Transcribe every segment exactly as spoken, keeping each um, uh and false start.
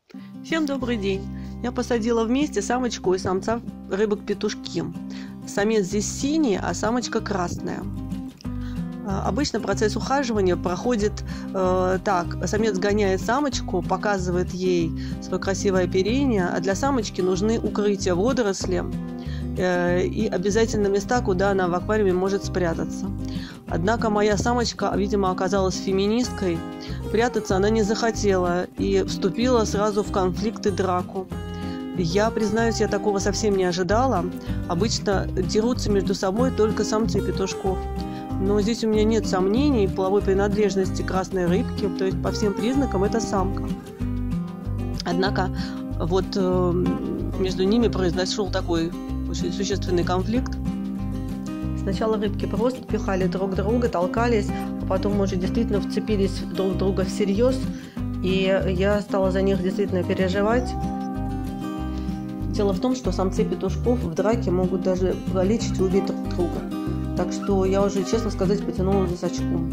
Всем добрый день! Я посадила вместе самочку и самца рыбок-петушки. Самец здесь синий, а самочка красная. Обычно процесс ухаживания проходит э, так. Самец гоняет самочку, показывает ей свое красивое оперение, а для самочки нужны укрытия, водоросли э, и обязательно места, куда она в аквариуме может спрятаться. Однако моя самочка, видимо, оказалась феминисткой. Прятаться она не захотела и вступила сразу в конфликт и драку. Я, признаюсь, я такого совсем не ожидала. Обычно дерутся между собой только самцы петушков. Но здесь у меня нет сомнений в половой принадлежности красной рыбки, то есть по всем признакам это самка. Однако вот э, между ними произошел такой очень существенный конфликт. Сначала рыбки просто пихали друг друга, толкались, а потом уже действительно вцепились друг в друга всерьез, и я стала за них действительно переживать. Дело в том, что самцы петушков в драке могут даже покалечить и убить друг друга. Так что я уже, честно сказать, потянула за сачком.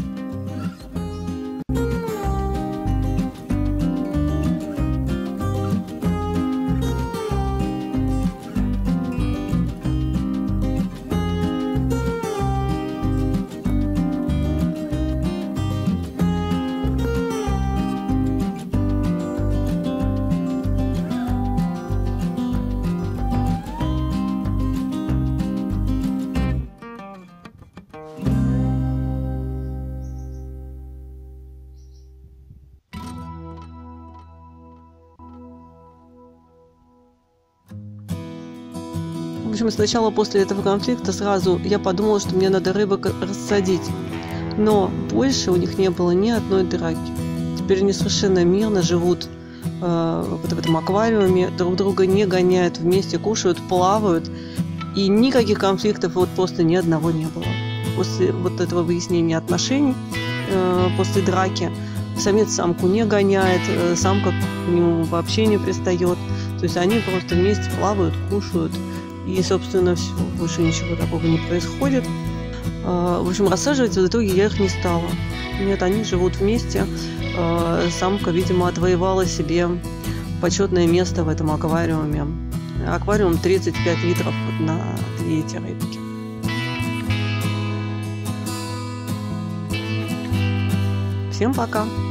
В общем, сначала после этого конфликта сразу я подумала, что мне надо рыбок рассадить. Но больше у них не было ни одной драки. Теперь они совершенно мирно живут э, вот в этом аквариуме, друг друга не гоняют, вместе кушают, плавают. И никаких конфликтов вот просто ни одного не было. После вот этого выяснения отношений, э, после драки, самец самку не гоняет, э, самка к нему вообще не пристает. То есть они просто вместе плавают, кушают. И, собственно, все. Больше ничего такого не происходит. В общем, рассаживать в итоге я их не стала. Нет, они живут вместе. Самка, видимо, отвоевала себе почетное место в этом аквариуме. Аквариум тридцать пять литров на две эти рыбки. Всем пока!